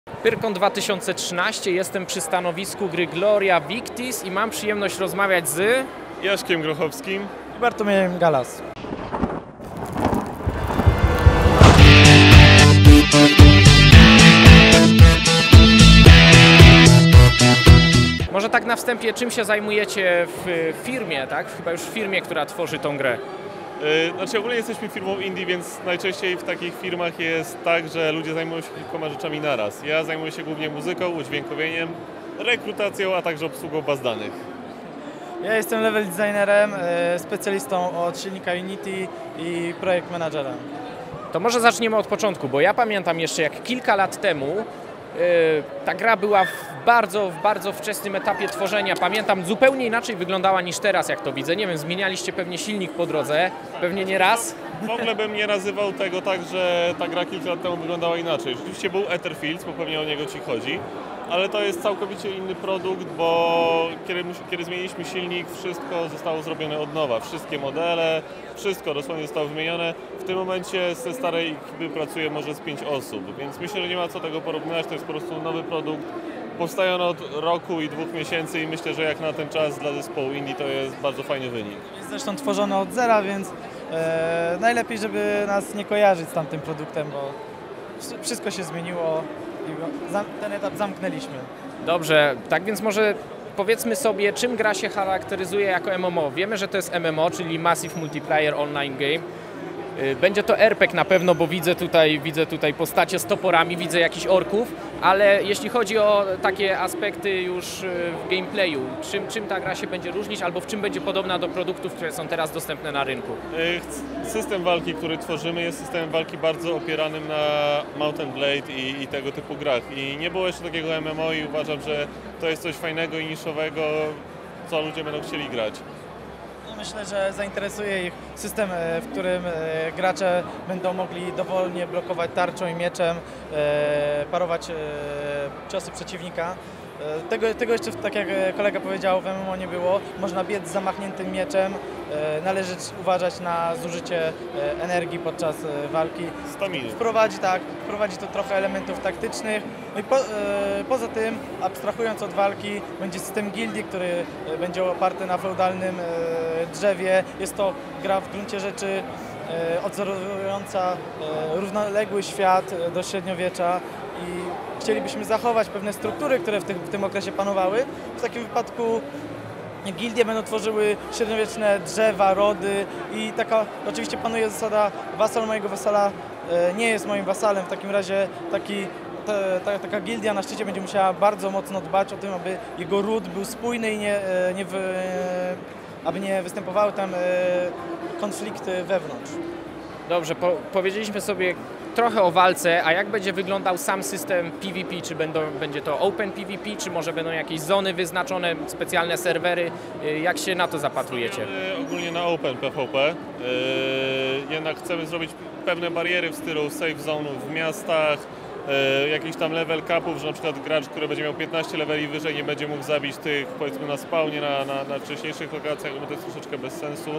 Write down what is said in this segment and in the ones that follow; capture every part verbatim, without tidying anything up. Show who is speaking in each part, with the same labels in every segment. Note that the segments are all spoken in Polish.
Speaker 1: Pyrkon dwa tysiące trzynaście, jestem przy stanowisku gry Gloria Victis i mam przyjemność rozmawiać z...
Speaker 2: Jaszkiem Grochowskim
Speaker 3: i Bartłomiejem Galas.
Speaker 1: Może tak na wstępie, czym się zajmujecie w firmie, tak? Chyba już w firmie, która tworzy tą grę.
Speaker 2: Yy, znaczy ogólnie jesteśmy firmą indie, więc najczęściej w takich firmach jest tak, że ludzie zajmują się kilkoma rzeczami naraz. Ja zajmuję się głównie muzyką, udźwiękowieniem, rekrutacją, a także obsługą baz danych.
Speaker 3: Ja jestem level designerem, specjalistą od silnika Unity i projekt managerem.
Speaker 1: To może zaczniemy od początku, bo ja pamiętam jeszcze jak kilka lat temu yy, ta gra była w bardzo, w bardzo wczesnym etapie tworzenia. Pamiętam, zupełnie inaczej wyglądała niż teraz, jak to widzę. Nie wiem, zmienialiście pewnie silnik po drodze, pewnie nie raz.
Speaker 2: W ogóle bym nie nazywał tego tak, że ta gra kilka lat temu wyglądała inaczej. Rzeczywiście był Etherfields, bo pewnie o niego Ci chodzi, ale to jest całkowicie inny produkt, bo kiedy, kiedy zmieniliśmy silnik, wszystko zostało zrobione od nowa. Wszystkie modele, wszystko dosłownie zostało wymienione. W tym momencie ze starej ekipy pracuje może z pięć osób, więc myślę, że nie ma co tego porównywać. To jest po prostu nowy produkt. Powstaje on od roku i dwóch miesięcy i myślę, że jak na ten czas dla zespołu indie to jest bardzo fajny wynik.
Speaker 3: Jest zresztą tworzony od zera, więc e, najlepiej, żeby nas nie kojarzyć z tamtym produktem, bo wszystko się zmieniło i ten etap zamknęliśmy.
Speaker 1: Dobrze, tak więc może powiedzmy sobie, czym gra się charakteryzuje jako M M O. Wiemy, że to jest M M O, czyli Massive Multiplayer Online Game. Będzie to R P G na pewno, bo widzę tutaj, widzę tutaj postacie z toporami, widzę jakichś orków, ale jeśli chodzi o takie aspekty już w gameplayu, czym, czym ta gra się będzie różnić albo w czym będzie podobna do produktów, które są teraz dostępne na rynku?
Speaker 2: System walki, który tworzymy, jest systemem walki bardzo opieranym na Mount and Blade i, i tego typu grach. I nie było jeszcze takiego M M O i uważam, że to jest coś fajnego i niszowego, co ludzie będą chcieli grać.
Speaker 3: Myślę, że zainteresuje ich system, w którym gracze będą mogli dowolnie blokować tarczą i mieczem, parować ciosy przeciwnika. Tego, tego jeszcze, tak jak kolega powiedział, w M M O nie było. Można biec z zamachniętym mieczem, należy uważać na zużycie energii podczas walki.
Speaker 2: Staminy.
Speaker 3: Wprowadzi, tak, wprowadzi to trochę elementów taktycznych. No i po, poza tym, abstrahując od walki, będzie system gildii, który będzie oparty na feudalnym drzewie. Jest to gra w gruncie rzeczy odzorowująca równoległy świat do średniowiecza i chcielibyśmy zachować pewne struktury, które w tym, w tym okresie panowały. W takim wypadku gildie będą tworzyły średniowieczne drzewa, rody i taka oczywiście panuje zasada wasal mojego wasala nie jest moim wasalem. W takim razie taki, ta, ta, taka gildia na szczycie będzie musiała bardzo mocno dbać o tym, aby jego ród był spójny i nie, nie wy, aby nie występowały tam konflikty wewnątrz.
Speaker 1: Dobrze, po, powiedzieliśmy sobie trochę o walce, a jak będzie wyglądał sam system P V P? Czy będą, będzie to Open P V P, czy może będą jakieś zony wyznaczone, specjalne serwery? Jak się na to zapatrujecie?
Speaker 2: Ogólnie na Open P V P. Yy, jednak chcemy zrobić pewne bariery w stylu safe zone w miastach, yy, jakiś tam level capów, że na przykład gracz, który będzie miał piętnaście leveli wyżej, nie będzie mógł zabić tych, powiedzmy, na spawnie, na, na, na wcześniejszych lokacjach, bo to jest troszeczkę bez sensu.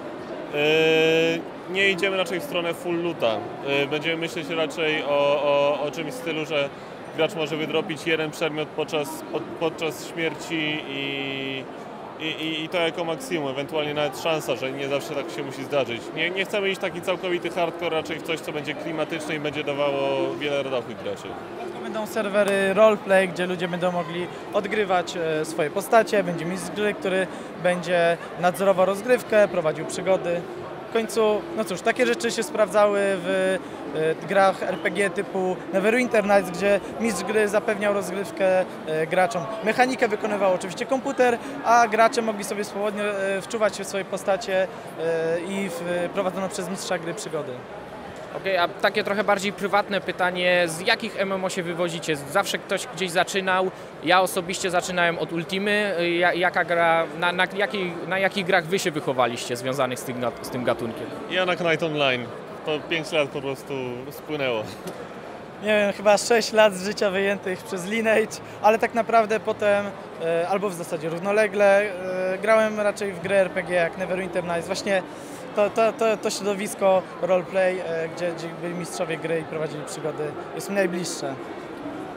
Speaker 2: Yy, nie idziemy raczej w stronę full loota. Yy, będziemy myśleć raczej o, o, o czymś w stylu, że gracz może wydropić jeden przedmiot podczas, pod, podczas śmierci i, i, i to jako maksimum, ewentualnie nawet szansa, że nie zawsze tak się musi zdarzyć. Nie, nie chcemy iść taki całkowity hardcore, raczej w coś, co będzie klimatyczne i będzie dawało wiele radochnych graczy.
Speaker 3: Będą serwery roleplay, gdzie ludzie będą mogli odgrywać swoje postacie, będzie mistrz gry, który będzie nadzorował rozgrywkę, prowadził przygody. W końcu, no cóż, takie rzeczy się sprawdzały w grach R P G typu Neverwinter Nights, gdzie mistrz gry zapewniał rozgrywkę graczom. Mechanikę wykonywał oczywiście komputer, a gracze mogli sobie swobodnie wczuwać się w swoje postacie i prowadzono przez mistrza gry przygody.
Speaker 1: Okej, okay, a takie trochę bardziej prywatne pytanie, z jakich M M O się wywodzicie? Zawsze ktoś gdzieś zaczynał, ja osobiście zaczynałem od Ultimy. Jaka gra, na, na, jakiej, na jakich grach wy się wychowaliście związanych z tym, z tym gatunkiem?
Speaker 2: Ja na Knight Online. To pięć lat po prostu spłynęło.
Speaker 3: Nie wiem, chyba sześć lat z życia wyjętych przez Lineage, ale tak naprawdę potem, albo w zasadzie równolegle, grałem raczej w gry R P G jak Neverwinter Nights. Właśnie to, to, to, to środowisko roleplay, gdzie, gdzie byli mistrzowie gry i prowadzili przygody, jest mi najbliższe.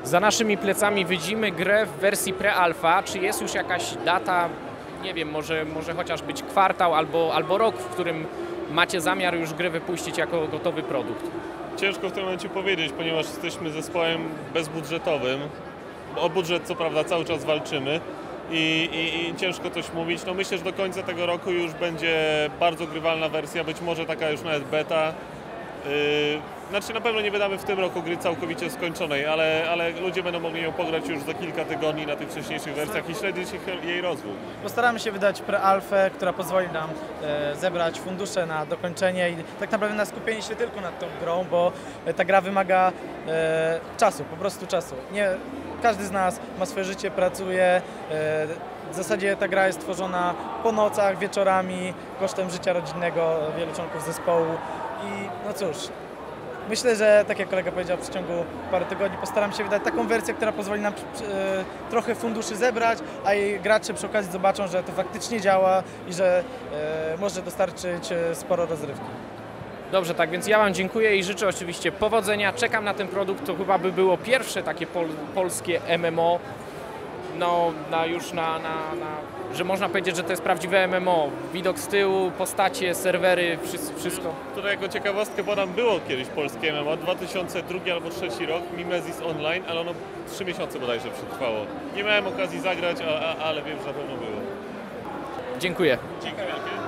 Speaker 1: Za naszymi plecami widzimy grę w wersji pre-alpha. Czy jest już jakaś data, nie wiem, może, może chociaż być kwartał albo, albo rok, w którym macie zamiar już grę wypuścić jako gotowy produkt?
Speaker 2: Ciężko w tym momencie powiedzieć, ponieważ jesteśmy zespołem bezbudżetowym. O budżet co prawda cały czas walczymy i, i, i ciężko coś mówić. No myślę, że do końca tego roku już będzie bardzo grywalna wersja, być może taka już nawet beta. Yy, znaczy na pewno nie wydamy w tym roku gry całkowicie skończonej, ale, ale ludzie będą mogli ją pograć już za kilka tygodni na tych wcześniejszych wersjach i śledzić ich, jej rozwój.
Speaker 3: Postaramy się wydać pre-alfę, która pozwoli nam e, zebrać fundusze na dokończenie i tak naprawdę na skupienie się tylko nad tą grą, bo e, ta gra wymaga e, czasu, po prostu czasu. Nie, każdy z nas ma swoje życie, pracuje, e, w zasadzie ta gra jest tworzona po nocach, wieczorami, kosztem życia rodzinnego wielu członków zespołu i no cóż, myślę, że tak jak kolega powiedział, w przeciągu paru tygodni postaram się wydać taką wersję, która pozwoli nam e, trochę funduszy zebrać, a i gracze przy okazji zobaczą, że to faktycznie działa i że e, może dostarczyć e, sporo rozrywki.
Speaker 1: Dobrze, tak więc ja Wam dziękuję i życzę oczywiście powodzenia. Czekam na ten produkt, to chyba by było pierwsze takie pol, polskie M M O, no na już na, na, na, że można powiedzieć, że to jest prawdziwe M M O. Widok z tyłu, postacie, serwery, wszystko. wszystko.
Speaker 2: Tutaj jako ciekawostkę podam, było kiedyś polskie M M O, dwa tysiące drugi albo dwa tysiące trzeci rok, Mimesis Online, ale ono trzy miesiące bodajże przetrwało. Nie miałem okazji zagrać, a, a, ale wiem, że na pewno było.
Speaker 1: Dziękuję.
Speaker 2: Dzięki wielkie.